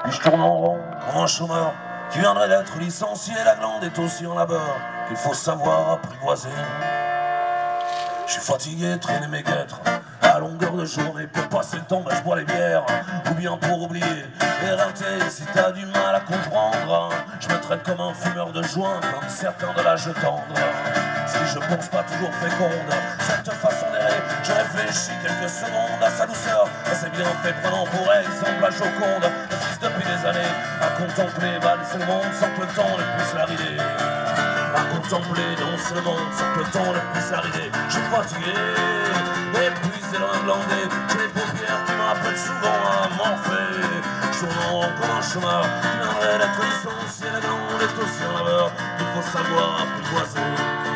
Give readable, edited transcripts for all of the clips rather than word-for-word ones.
Puis je tourne en rond comme un chômeur qui viendrait d'être licencié. La glande est aussi en labeur qu'il faut savoir apprivoiser. Je suis fatigué, traîner mes guêtres à longueur de journée. Pour passer le temps, je bois les bières, ou bien pour oublier et rater. Si t'as du mal à comprendre, je me traite comme un fumeur de joint, comme certains de l'âge tendre. Si je pense pas toujours féconde cette façon d'errer, je réfléchis quelques secondes à sa douceur, à ses bienfaits, prenant pour exemple la Joconde. Le fils depuis des années à contempler valser le monde sans que le temps ne puisse l'arriver. À contempler danser le monde sans que le temps ne puisse arriver. Je suis fatigué, épuisé, loin glandé. J'ai les paupières qui m'appellent souvent à m'enfer. Je tourne comme un chemin qui viendrait d'être licencié. La glande est aussi en labeur, il faut savoir apprivoiser.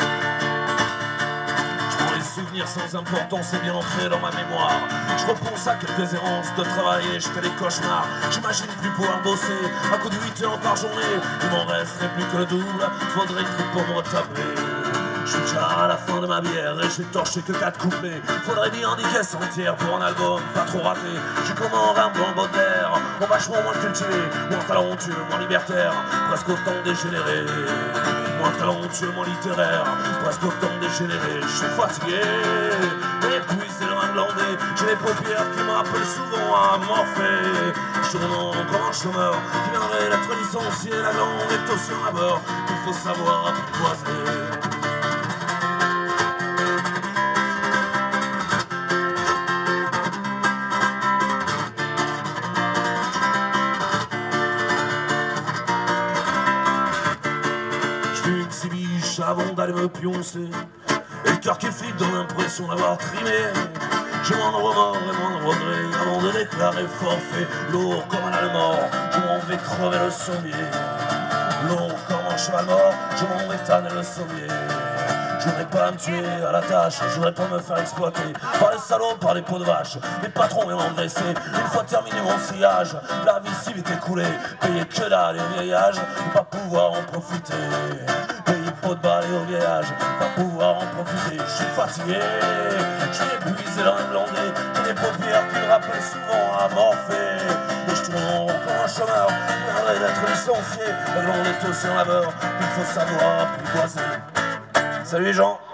Souvenirs sans importance et bien ancrés dans ma mémoire. Je repense à quelques errances de travail et je fais des cauchemars. J'imagine plus pouvoir bosser à coup de 8 heures par journée. Il m'en resterait plus que le double, faudrait le truc pour me retaper. Je suis déjà à la fin de ma bière et j'ai torché que 4 couplets. Faudrait bien des caisses entières pour un album pas trop raté. J'ai comme un Rimbaud en Baudelaire, en vachement moins cultivé, moins talentueux, moins libertaire, presque autant dégénéré. Moins talentueux, moins littéraire, presque autant dégénéré. Je suis fatigué, épuisé, loin glandé. J'ai les paupières qui m'appellent souvent à morpher. Je tourne comme un chômeur qui viendrait d'être licencié. La glande est aussi en labeur, il faut savoir apprivoiser. Avant d'aller me pioncer, et le cœur qui flippe dans l'impression d'avoir trimé. J'ai moins de remords et moins de regrets avant de déclarer forfait. Lourd comme un allemand, je m'en vais crever le sommier. Lourd comme un cheval mort, je m'en vais tanner le sommier. Je voudrais pas me tuer à la tâche, je voudrais pas me faire exploiter par les salauds, par les peaux de vache. Les patrons viennent m'engraisser. Une fois terminé mon sillage, la vie si vite écoulée. Payer que dalle et au vieillage, ne pas pouvoir en profiter. Payer pot de balle et au vieillage, ne pas pouvoir en profiter. Je suis fatigué, je suis épuisé dans un glandé. J'ai des paupières qui me rappellent souvent à morpher. Et je tourne en rond comme un chômeur qui viendrait d'être licencié. La glande est aussi en labeur, il faut savoir apprivoiser. Salut les gens.